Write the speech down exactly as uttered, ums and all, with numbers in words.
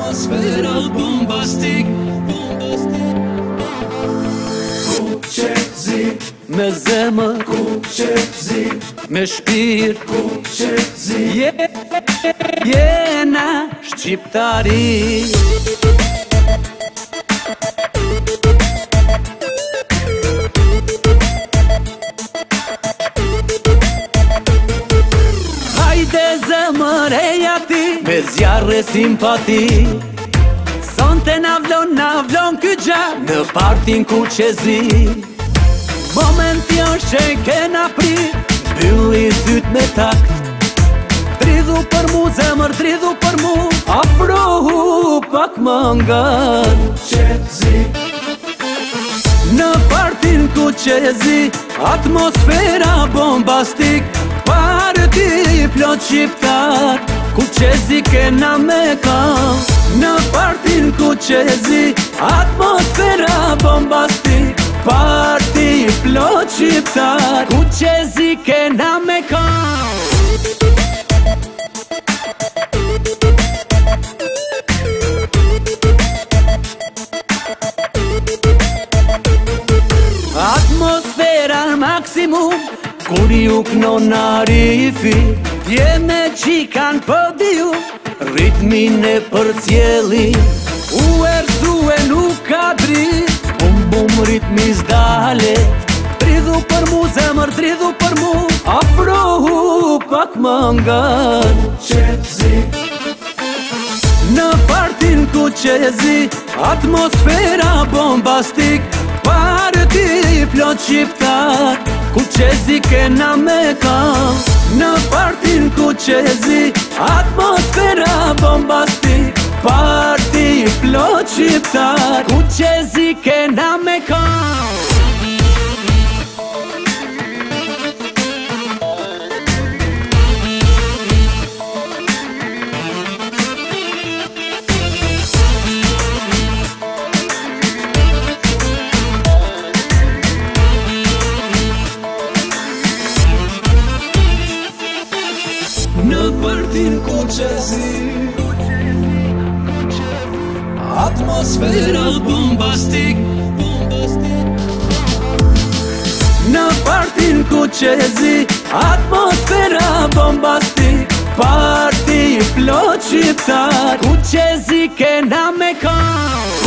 Atmosfera bombastik, Ku qezi, me zemër, ku qezi, me shpirt, ku qezi. je, jena shqiptari. Hajde zemër e jati, me zjarre simpati. Sonte na vlon, na vlon ky gja, në partin ku qezi. Momenti është që kena prit, bylli syt me takt. Dridhu për mu zemër, dridhu për mu, afrohu pak më ngan. Qezi, Në partin ku qezi, atmosfera bombastik. Parti plot shqiptar, ku qezi kena me kam. Në partin ku qezi, atmosfera bombastik. Parti plot shqiptar, ku qezi kena me kam. Atmosfera maksimum, kur ju knon arifi. Dje me qikan podium, ritmin e për cjeli. U erzu e nuk ka drit, bum bum ritmi zdale. Dridhu për mu zemër, dridhu për mu, afrohu pak më ngan. qezi, Në partin ku qezi, atmosfera bombastik. Parti plot shqiptar, ku qezi kena me kam. Në partin ku qezi, atmosfera bombastik. Parti plot shqiptar, ku qezi kena me kam. në partin ku qezi, atmosfera bombastik. Në partin ku qezi, atmosfera bombastik. Parti plot shqiptar, ku qezi kena me kam.